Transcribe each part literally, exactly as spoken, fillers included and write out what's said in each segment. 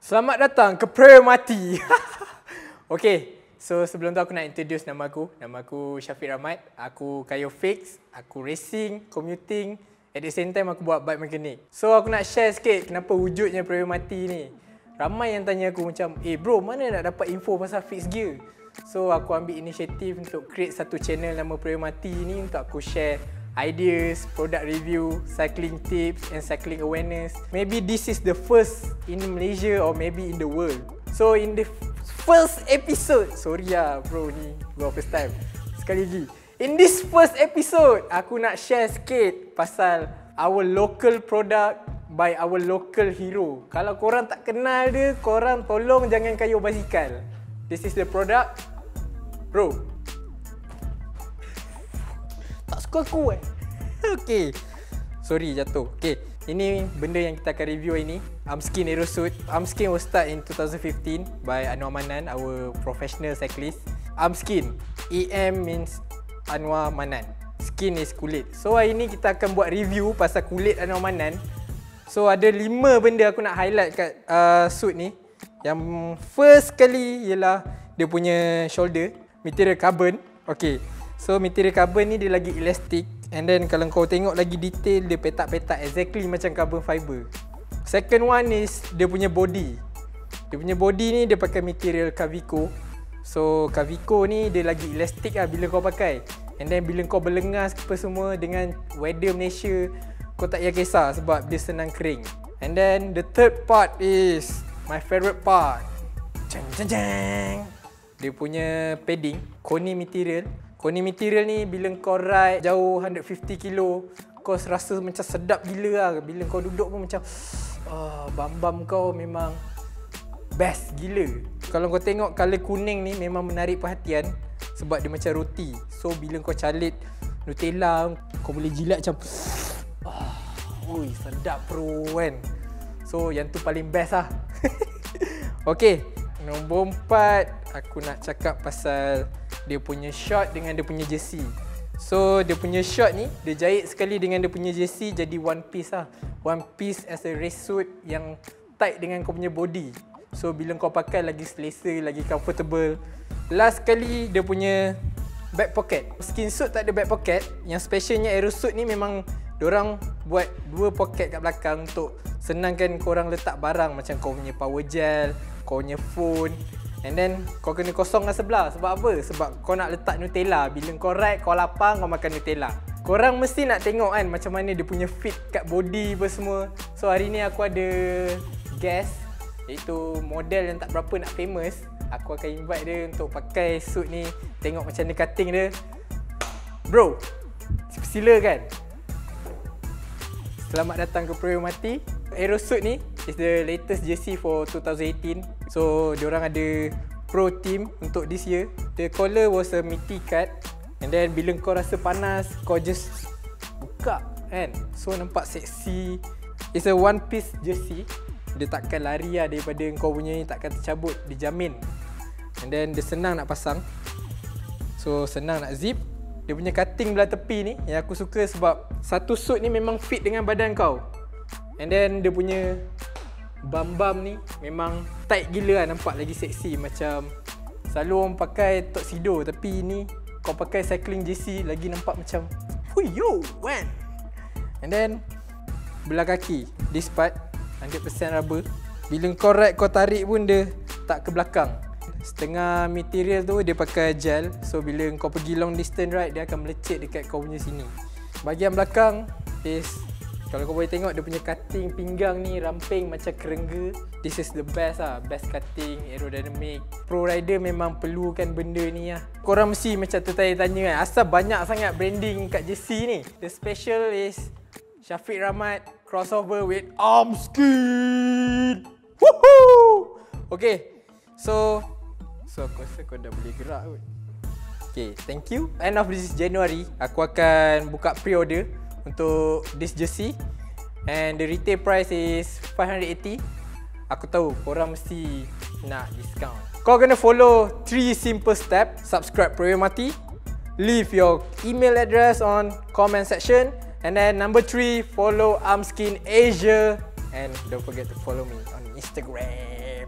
Selamat datang ke Prayer Mati. Okay, so sebelum tu aku nak introduce nama aku. Nama aku Syafiq Rahmat. Aku kayu fix, aku racing, commuting. At the same time aku buat bike mekanik. So aku nak share sikit kenapa wujudnya Prayer Mati ni. Ramai yang tanya aku macam, eh bro, mana nak dapat info pasal fixed gear? So aku ambil inisiatif untuk create satu channel nama Prayer Mati ni untuk aku share ideas, product review, cycling tips and cycling awareness. Maybe this is the first in Malaysia or maybe in the world. So in the first episode, sorry lah bro ni gua first time. Sekali lagi. In this first episode, aku nak share sikit pasal our local product by our local hero. Kalau korang tak kenal dia, korang tolong jangan kayuh basikal. This is the product. Bro, tak suka aku eh. Okay, sorry jatuh. Okay, ini benda yang kita akan review ini. Amskin Aerosuit. Amskin was start in two thousand fifteen by Anwar Manan, our professional cyclist. Amskin, E M means Anwar Manan, skin is kulit. So hari ni kita akan buat review pasal kulit Anwar Manan. So ada lima benda aku nak highlight kat uh, suit ni. Yang first kali ialah dia punya shoulder, material carbon. Okay, so material carbon ni dia lagi elastic. And then kalau kau tengok lagi detail, dia petak-petak exactly macam carbon fiber. Second one is dia punya body. Dia punya body ni dia pakai material Kavico. So Kavico ni dia lagi elastic lah bila kau pakai. And then bila kau berlengas apa semua dengan weather Malaysia, kau tak payah kisah sebab dia senang kering. And then the third part is my favourite part. Jang jang jang. Dia punya padding, Koni material. Koni material ni bila kau ride jauh one hundred fifty kilo, kau rasa macam sedap gila lah. Bila kau duduk pun macam oh, bam-bam kau memang best gila. Kalau kau tengok colour kuning ni memang menarik perhatian sebab dia macam roti. So bila kau calit Nutella, kau boleh jilat macam oh, ui, sedap bro kan. So yang tu paling best lah. Okay, nombor empat aku nak cakap pasal dia punya short dengan dia punya jersey. So dia punya short ni dia jahit sekali dengan dia punya jersey jadi one piece lah. One piece as a race suit yang tight dengan kau punya body. So bila kau pakai lagi selesa, lagi comfortable. Last kali dia punya back pocket. Skin suit tak ada back pocket. Yang specialnya Aerosuit ni memang diorang buat dua pocket kat belakang untuk senangkan korang letak barang macam kau punya power gel, kau punya phone. And then kau kena kosongkan sebelah. Sebab apa? Sebab kau nak letak Nutella. Bila kau ride, kau lapar, kau makan Nutella. Korang mesti nak tengok kan macam mana dia punya fit kat body apa semua. So hari ni aku ada guest, iaitu model yang tak berapa nak famous. Aku akan invite dia untuk pakai suit ni. Tengok macam mana cutting dia. Bro, sila kan. Selamat datang ke Prayer Mati. Aerosuit ni is the latest jersey for two thousand eighteen. So diorang ada pro team untuk this year. The collar was a meaty cut. And then bila kau rasa panas, kau just buka kan. So nampak seksi. It's a one piece jersey. Dia takkan lari lah daripada kau punya ni, takkan tercabut, dijamin. And then dia senang nak pasang. So senang nak zip. Dia punya cutting belah tepi ni yang aku suka sebab satu suit ni memang fit dengan badan kau. And then dia punya bam-bam ni memang tight gila lah, nampak lagi seksi. Macam selalu orang pakai tuxedo, tapi ni kau pakai cycling jersey lagi nampak macam hui yo man. And then belah kaki, this part one hundred percent rubber. Bila kau ride, kau tarik pun dia tak ke belakang. Setengah material tu dia pakai gel. So bila kau pergi long distance ride, dia akan melecet dekat kau punya sini. Bahagian belakang is, kalau kau boleh tengok dia punya cutting pinggang ni ramping macam kerengga. This is the best lah, best cutting, aerodynamic. Pro rider memang perlukan benda ni lah. Korang mesti macam tertanya-tanya kan, asal banyak sangat branding kat jersey ni. The special is Syafiq Rahmat crossover with Amskin. Woohoo! Okay, so So aku rasa kau dah boleh gerak kot. Okay, thank you. End of this January, aku akan buka pre-order untuk this jersey. And the retail price is five hundred eighty. Aku tahu korang mesti nak discount. Kau kena follow three simple steps. Subscribe Prayer Mati, leave your email address on comment section. And then number three, follow Amskin Asia. And don't forget to follow me on Instagram.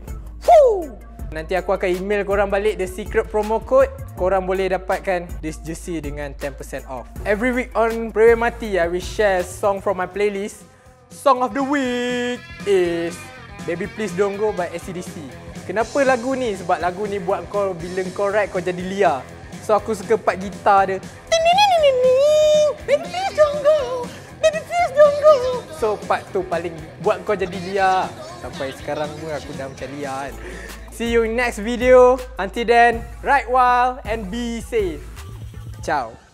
Nanti aku akan email korang balik the secret promo code. Korang boleh dapatkan this jersey dengan ten percent off. Every week on Prewe Mati, I will share song from my playlist. Song of the week is Baby Please Don't Go by A C D C. Kenapa lagu ni? Sebab lagu ni buat kau, bila kau ride kau jadi liar. So aku suka part gitar dia. Baby please don't go, baby please don't go. So part tu paling buat kau jadi liar. Sampai sekarang pun aku dah macam liar kan. See you in next video. Until then, ride wild and be safe. Ciao.